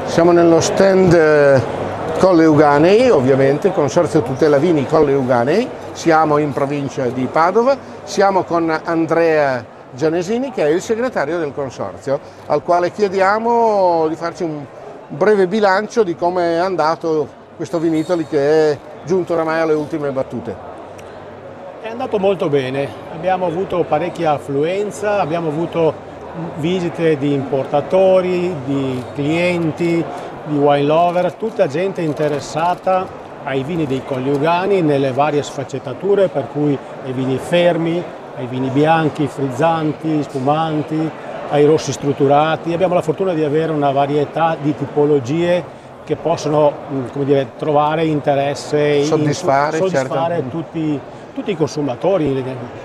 Siamo nello stand Colle Euganei, ovviamente, Consorzio Tutela Vini Colle Euganei. Siamo in provincia di Padova, siamo con Andrea Gianesini, che è il segretario del consorzio, al quale chiediamo di farci un breve bilancio di come è andato questo Vinitaly che è giunto oramai alle ultime battute. È andato molto bene, abbiamo avuto parecchia affluenza, abbiamo avuto visite di importatori, di clienti, di wine lover, tutta gente interessata ai vini dei Colli Euganei nelle varie sfaccettature, per cui ai vini fermi, ai vini bianchi, frizzanti, spumanti, ai rossi strutturati. Abbiamo la fortuna di avere una varietà di tipologie che possono, come dire, trovare interesse, soddisfare certo. tutti i consumatori.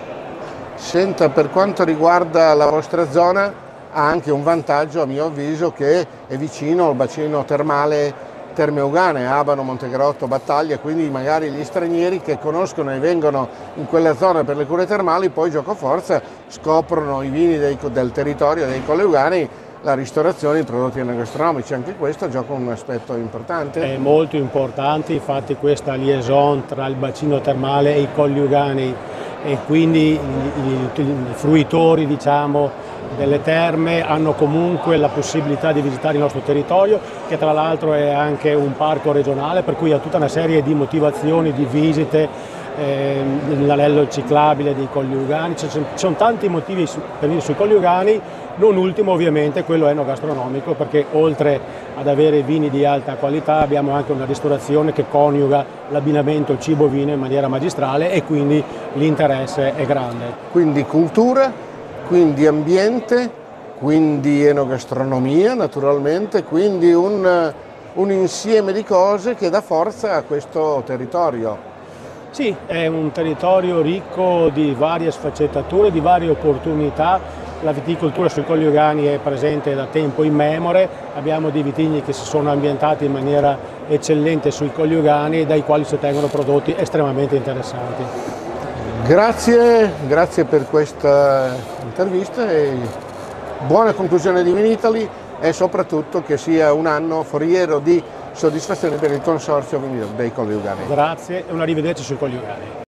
Senta, per quanto riguarda la vostra zona, ha anche un vantaggio a mio avviso, che è vicino al bacino termale Terme Euganee, Abano, Montegrotto, Battaglia, quindi magari gli stranieri che conoscono e vengono in quella zona per le cure termali poi giocoforza scoprono i vini del territorio dei Colli Euganei, la ristorazione, i prodotti enogastronomici. Anche questo gioca un aspetto importante? È molto importante, infatti questa liaison tra il bacino termale e i Colli Euganei e quindi i fruitori, diciamo, delle terme hanno comunque la possibilità di visitare il nostro territorio, che tra l'altro è anche un parco regionale, per cui ha tutta una serie di motivazioni, di visite, l'anello ciclabile dei Colli Euganei, ci sono tanti motivi per venire sui Colli Euganei, non ultimo ovviamente quello enogastronomico, perché oltre ad avere vini di alta qualità abbiamo anche una ristorazione che coniuga l'abbinamento cibo-vino in maniera magistrale e quindi l'interesse è grande. Quindi cultura, quindi ambiente, quindi enogastronomia naturalmente, quindi un insieme di cose che dà forza a questo territorio. Sì, è un territorio ricco di varie sfaccettature, di varie opportunità. La viticoltura sui Colli Euganei è presente da tempo immemore, abbiamo dei vitigni che si sono ambientati in maniera eccellente sui Colli Euganei, dai quali si ottengono prodotti estremamente interessanti. Grazie per questa intervista e buona conclusione di Vinitaly e soprattutto che sia un anno foriero di soddisfazione per il consorzio dei Colli Euganei. Grazie e un arrivederci sui Colli Euganei.